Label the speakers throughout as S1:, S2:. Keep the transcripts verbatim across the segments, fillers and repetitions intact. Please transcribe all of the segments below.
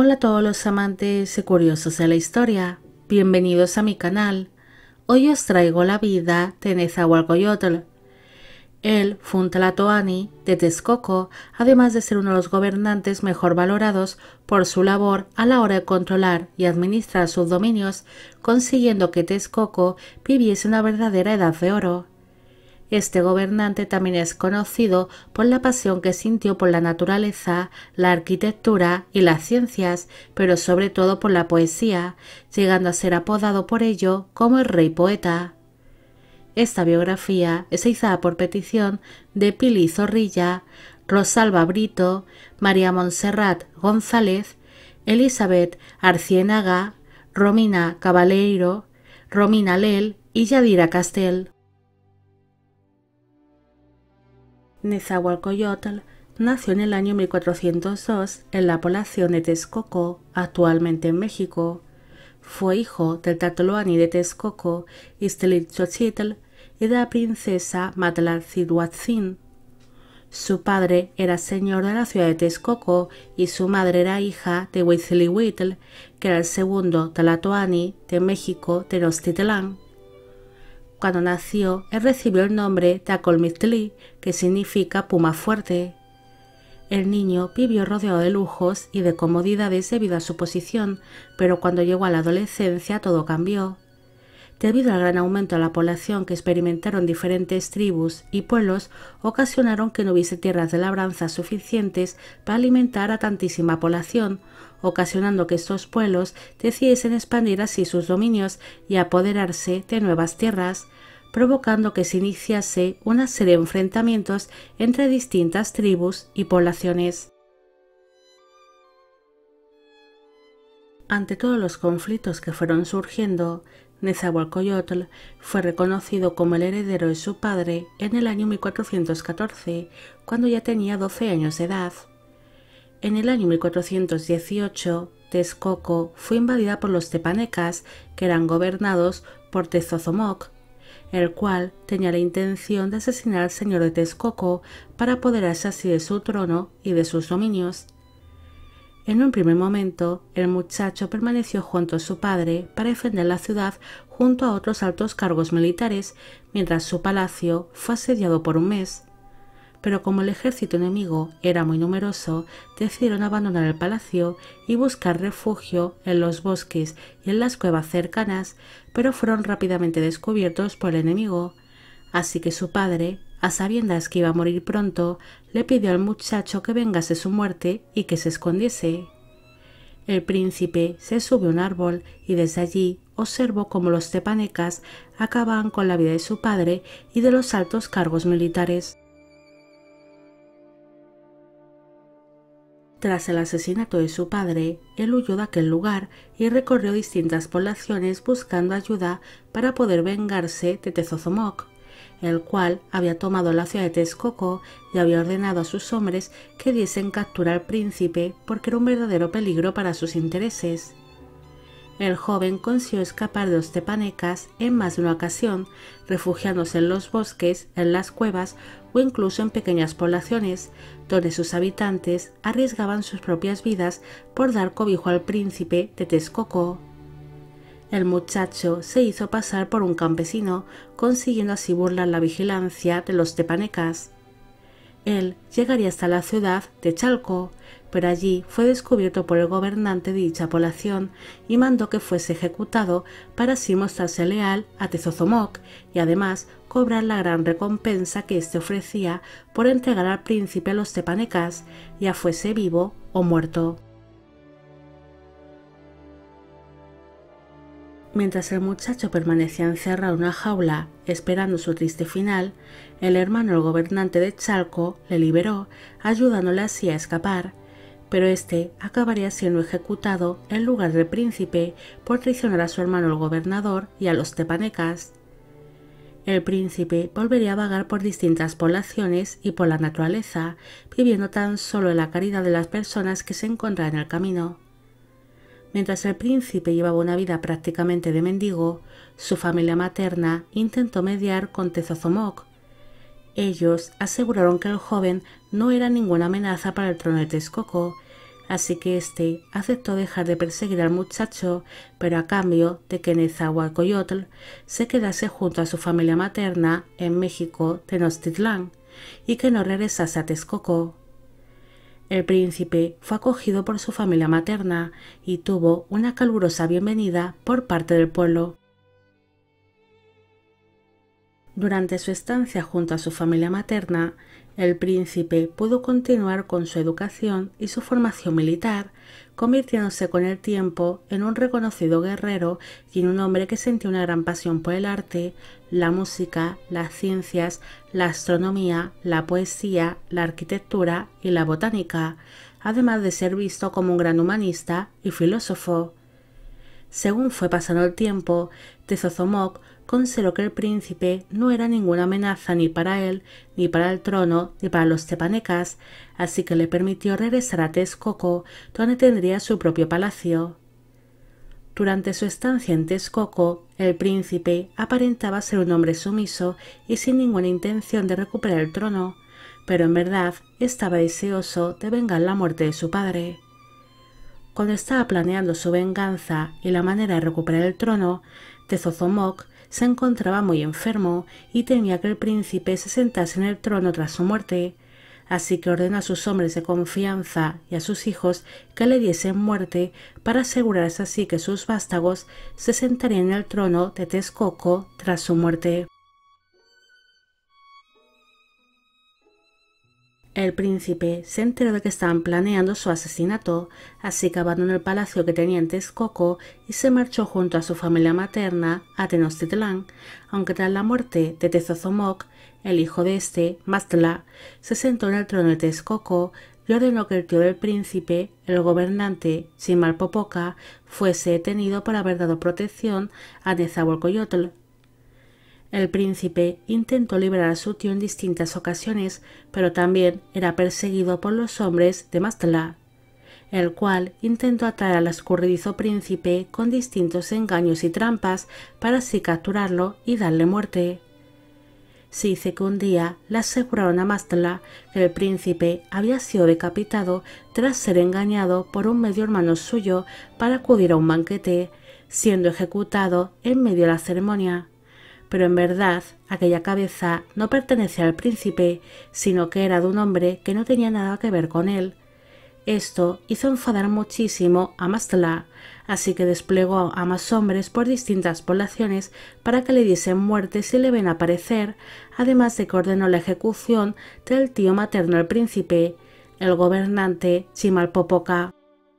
S1: Hola a todos los amantes y curiosos de la historia, bienvenidos a mi canal. Hoy os traigo la vida de Nezahualcóyotl. Él fue un tlatoani de Texcoco, además de ser uno de los gobernantes mejor valorados por su labor a la hora de controlar y administrar sus dominios, consiguiendo que Texcoco viviese una verdadera edad de oro. Este gobernante también es conocido por la pasión que sintió por la naturaleza, la arquitectura y las ciencias, pero sobre todo por la poesía, llegando a ser apodado por ello como el Rey Poeta. Esta biografía es realizada por petición de Pili Zorrilla, Rosalba Brito, María Montserrat González, Elizabeth Arciénaga, Romina Cabaleiro, Romina Lel y Yadira Castel. Nezahualcóyotl nació en el año mil cuatrocientos dos en la población de Texcoco, actualmente en México. Fue hijo del tlatoani de Texcoco, Ixtlilxochitl, y de la princesa Matlaltzihuatzin. Su padre era señor de la ciudad de Texcoco y su madre era hija de Huitzilihuitl, que era el segundo tlatoani de México Tenochtitlán. Cuando nació, él recibió el nombre Tacolmictli, que significa puma fuerte. El niño vivió rodeado de lujos y de comodidades debido a su posición, pero cuando llegó a la adolescencia todo cambió. Debido al gran aumento de la población que experimentaron diferentes tribus y pueblos, ocasionaron que no hubiese tierras de labranza suficientes para alimentar a tantísima población, ocasionando que estos pueblos decidiesen expandir así sus dominios y apoderarse de nuevas tierras, provocando que se iniciase una serie de enfrentamientos entre distintas tribus y poblaciones. Ante todos los conflictos que fueron surgiendo, Nezahualcóyotl fue reconocido como el heredero de su padre en el año mil cuatrocientos catorce, cuando ya tenía doce años de edad. En el año mil cuatrocientos dieciocho, Texcoco fue invadida por los tepanecas, que eran gobernados por Tezozomoc, el cual tenía la intención de asesinar al señor de Texcoco para apoderarse así de su trono y de sus dominios. En un primer momento, el muchacho permaneció junto a su padre para defender la ciudad junto a otros altos cargos militares, mientras su palacio fue asediado por un mes. Pero como el ejército enemigo era muy numeroso, decidieron abandonar el palacio y buscar refugio en los bosques y en las cuevas cercanas, pero fueron rápidamente descubiertos por el enemigo. Así que su padre, a sabiendas que iba a morir pronto, le pidió al muchacho que vengase su muerte y que se escondiese. El príncipe se subió a un árbol y desde allí observó cómo los tepanecas acababan con la vida de su padre y de los altos cargos militares. Tras el asesinato de su padre, él huyó de aquel lugar y recorrió distintas poblaciones buscando ayuda para poder vengarse de Tezozomoc, el cual había tomado la ciudad de Texcoco y había ordenado a sus hombres que diesen captura al príncipe porque era un verdadero peligro para sus intereses. El joven consiguió escapar de los tepanecas en más de una ocasión, refugiándose en los bosques, en las cuevas o incluso en pequeñas poblaciones, donde sus habitantes arriesgaban sus propias vidas por dar cobijo al príncipe de Texcoco. El muchacho se hizo pasar por un campesino, consiguiendo así burlar la vigilancia de los tepanecas. Él llegaría hasta la ciudad de Chalco, pero allí fue descubierto por el gobernante de dicha población y mandó que fuese ejecutado para así mostrarse leal a Tezozomoc y además cobrar la gran recompensa que éste ofrecía por entregar al príncipe a los tepanecas, ya fuese vivo o muerto. Mientras el muchacho permanecía encerrado en una jaula esperando su triste final, el hermano del gobernante de Chalco le liberó, ayudándole así a escapar, pero este acabaría siendo ejecutado en lugar del príncipe por traicionar a su hermano el gobernador y a los tepanecas. El príncipe volvería a vagar por distintas poblaciones y por la naturaleza, viviendo tan solo en la caridad de las personas que se encontraban en el camino. Mientras el príncipe llevaba una vida prácticamente de mendigo, su familia materna intentó mediar con Tezozomoc. Ellos aseguraron que el joven no era ninguna amenaza para el trono de Texcoco, así que éste aceptó dejar de perseguir al muchacho, pero a cambio de que Nezahualcóyotl se quedase junto a su familia materna en México, Tenochtitlán, y que no regresase a Texcoco. El príncipe fue acogido por su familia materna y tuvo una calurosa bienvenida por parte del pueblo. Durante su estancia junto a su familia materna, el príncipe pudo continuar con su educación y su formación militar, convirtiéndose con el tiempo en un reconocido guerrero y en un hombre que sentía una gran pasión por el arte, la música, las ciencias, la astronomía, la poesía, la arquitectura y la botánica, además de ser visto como un gran humanista y filósofo. Según fue pasando el tiempo, Tezozomoc consideró que el príncipe no era ninguna amenaza ni para él, ni para el trono, ni para los tepanecas, así que le permitió regresar a Texcoco, donde tendría su propio palacio. Durante su estancia en Texcoco, el príncipe aparentaba ser un hombre sumiso y sin ninguna intención de recuperar el trono, pero en verdad estaba deseoso de vengar la muerte de su padre. Cuando estaba planeando su venganza y la manera de recuperar el trono, Tezozomoc se encontraba muy enfermo y temía que el príncipe se sentase en el trono tras su muerte, así que ordenó a sus hombres de confianza y a sus hijos que le diesen muerte para asegurarse así que sus vástagos se sentarían en el trono de Texcoco tras su muerte. El príncipe se enteró de que estaban planeando su asesinato, así que abandonó el palacio que tenía en Texcoco y se marchó junto a su familia materna a Tenochtitlán, aunque tras la muerte de Tezozomoc, el hijo de este, Mastla, se sentó en el trono de Texcoco y ordenó que el tío del príncipe, el gobernante Chimalpopoca, fuese detenido por haber dado protección a Nezahualcóyotl. El príncipe intentó liberar a su tío en distintas ocasiones, pero también era perseguido por los hombres de Mastla, el cual intentó atraer al escurridizo príncipe con distintos engaños y trampas para así capturarlo y darle muerte. Se dice que un día le aseguraron a Mastla que el príncipe había sido decapitado tras ser engañado por un medio hermano suyo para acudir a un banquete, siendo ejecutado en medio de la ceremonia. Pero en verdad aquella cabeza no pertenecía al príncipe, sino que era de un hombre que no tenía nada que ver con él. Esto hizo enfadar muchísimo a Mastla, así que desplegó a más hombres por distintas poblaciones para que le diesen muerte si le ven aparecer, además de que ordenó la ejecución del tío materno del príncipe, el gobernante Chimalpopoca.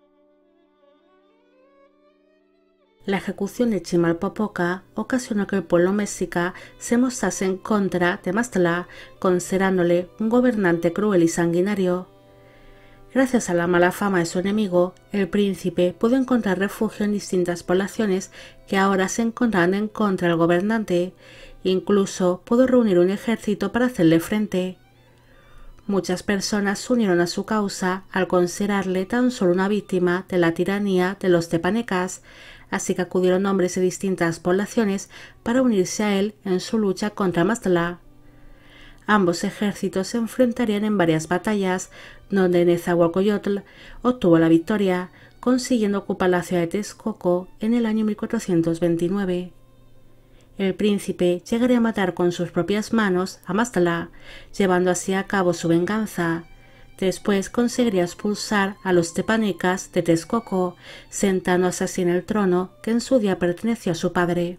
S1: La ejecución de Chimalpopoca ocasionó que el pueblo mexica se mostrase en contra de Mastla, considerándole un gobernante cruel y sanguinario. Gracias a la mala fama de su enemigo, el príncipe pudo encontrar refugio en distintas poblaciones que ahora se encontraban en contra del gobernante, incluso pudo reunir un ejército para hacerle frente. Muchas personas se unieron a su causa al considerarle tan solo una víctima de la tiranía de los tepanecas, así que acudieron hombres de distintas poblaciones para unirse a él en su lucha contra Mastla. Ambos ejércitos se enfrentarían en varias batallas, donde Nezahualcóyotl obtuvo la victoria, consiguiendo ocupar la ciudad de Texcoco en el año mil cuatrocientos veintinueve. El príncipe llegaría a matar con sus propias manos a Mastla, llevando así a cabo su venganza. Después conseguiría expulsar a los tepanecas de Texcoco, sentándose así en el trono que en su día perteneció a su padre.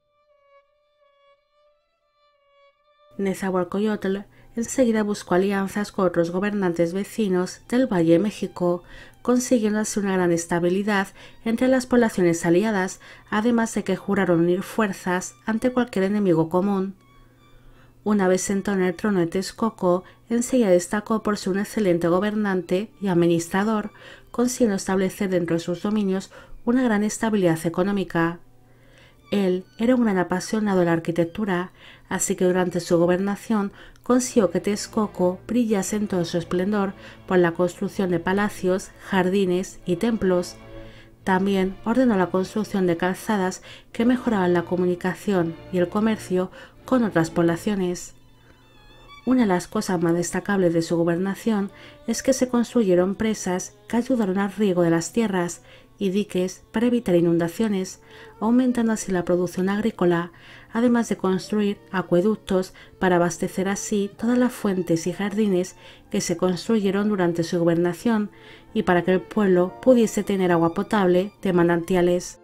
S1: Nezahualcóyotl enseguida buscó alianzas con otros gobernantes vecinos del Valle de México, consiguiendo así una gran estabilidad entre las poblaciones aliadas, además de que juraron unir fuerzas ante cualquier enemigo común. Una vez sentado en el trono de Texcoco, enseguida destacó por ser un excelente gobernante y administrador, consiguiendo establecer dentro de sus dominios una gran estabilidad económica. Él era un gran apasionado de la arquitectura, así que durante su gobernación consiguió que Texcoco brillase en todo su esplendor por la construcción de palacios, jardines y templos. También ordenó la construcción de calzadas que mejoraban la comunicación y el comercio con otras poblaciones. Una de las cosas más destacables de su gobernación es que se construyeron presas que ayudaron al riego de las tierras y diques para evitar inundaciones, aumentando así la producción agrícola, además de construir acueductos para abastecer así todas las fuentes y jardines que se construyeron durante su gobernación y para que el pueblo pudiese tener agua potable de manantiales.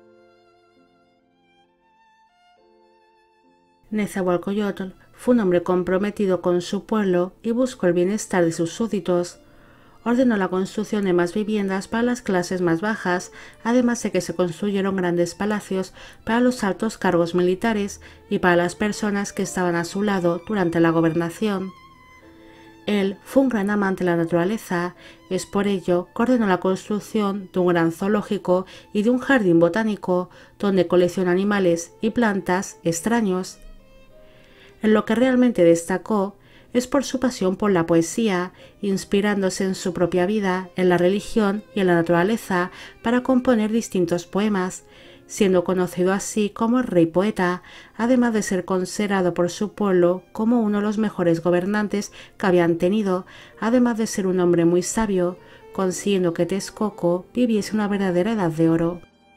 S1: Nezahualcóyotl fue un hombre comprometido con su pueblo y buscó el bienestar de sus súbditos. Ordenó la construcción de más viviendas para las clases más bajas, además de que se construyeron grandes palacios para los altos cargos militares y para las personas que estaban a su lado durante la gobernación. Él fue un gran amante de la naturaleza, es por ello que ordenó la construcción de un gran zoológico y de un jardín botánico, donde colecciona animales y plantas extraños. En lo que realmente destacó es por su pasión por la poesía, inspirándose en su propia vida, en la religión y en la naturaleza para componer distintos poemas, siendo conocido así como el rey poeta, además de ser considerado por su pueblo como uno de los mejores gobernantes que habían tenido, además de ser un hombre muy sabio, consiguiendo que Texcoco viviese una verdadera edad de oro.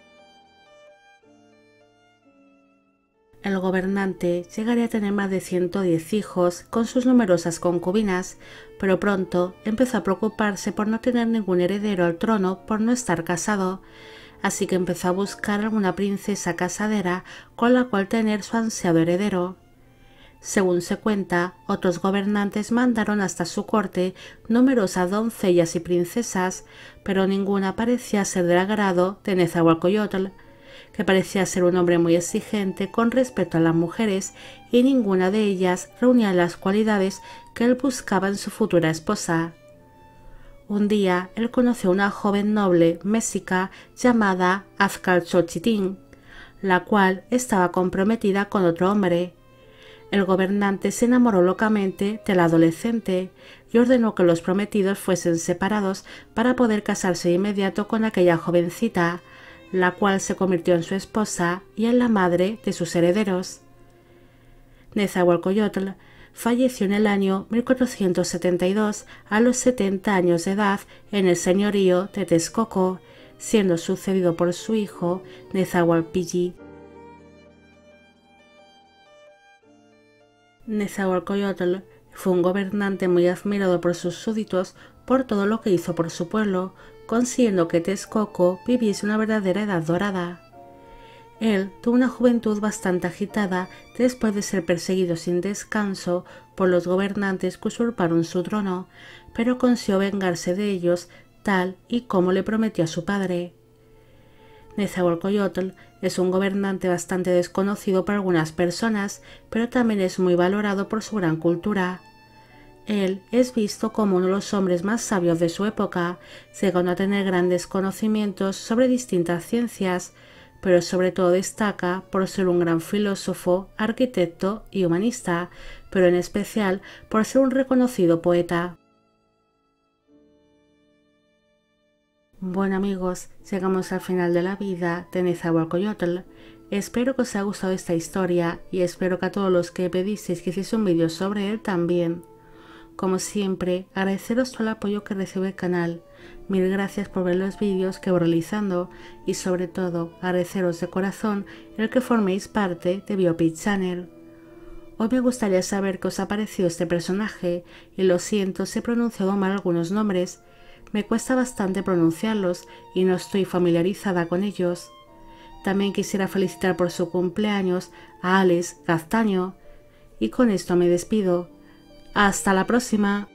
S1: El gobernante llegaría a tener más de ciento diez hijos con sus numerosas concubinas, pero pronto empezó a preocuparse por no tener ningún heredero al trono por no estar casado, así que empezó a buscar alguna princesa casadera con la cual tener su ansiado heredero. Según se cuenta, otros gobernantes mandaron hasta su corte numerosas doncellas y princesas, pero ninguna parecía ser del agrado de Nezahualcóyotl, que parecía ser un hombre muy exigente con respecto a las mujeres, y ninguna de ellas reunía las cualidades que él buscaba en su futura esposa. Un día él conoció a una joven noble méxica llamada Azcalchochitlín, la cual estaba comprometida con otro hombre. El gobernante se enamoró locamente de la adolescente y ordenó que los prometidos fuesen separados para poder casarse de inmediato con aquella jovencita, la cual se convirtió en su esposa y en la madre de sus herederos. Nezahualcóyotl falleció en el año mil cuatrocientos setenta y dos a los setenta años de edad en el señorío de Texcoco, siendo sucedido por su hijo Nezahualpilli. Nezahualcóyotl fue un gobernante muy admirado por sus súbditos por todo lo que hizo por su pueblo, consiguiendo que Texcoco viviese una verdadera edad dorada. Él tuvo una juventud bastante agitada después de ser perseguido sin descanso por los gobernantes que usurparon su trono, pero consiguió vengarse de ellos tal y como le prometió a su padre. Nezahualcóyotl es un gobernante bastante desconocido por algunas personas, pero también es muy valorado por su gran cultura. Él es visto como uno de los hombres más sabios de su época, llegando a tener grandes conocimientos sobre distintas ciencias, pero sobre todo destaca por ser un gran filósofo, arquitecto y humanista, pero en especial por ser un reconocido poeta. Bueno amigos, llegamos al final de la vida de Nezahualcóyotl. Espero que os haya gustado esta historia y espero que a todos los que pedisteis que hiciese un vídeo sobre él también. Como siempre, agradeceros todo el apoyo que recibe el canal. Mil gracias por ver los vídeos que voy realizando y sobre todo agradeceros de corazón el que forméis parte de Biopic Channel. Hoy me gustaría saber qué os ha parecido este personaje y lo siento si he pronunciado mal algunos nombres. Me cuesta bastante pronunciarlos y no estoy familiarizada con ellos. También quisiera felicitar por su cumpleaños a Alex Gaztaño. Y con esto me despido. ¡Hasta la próxima!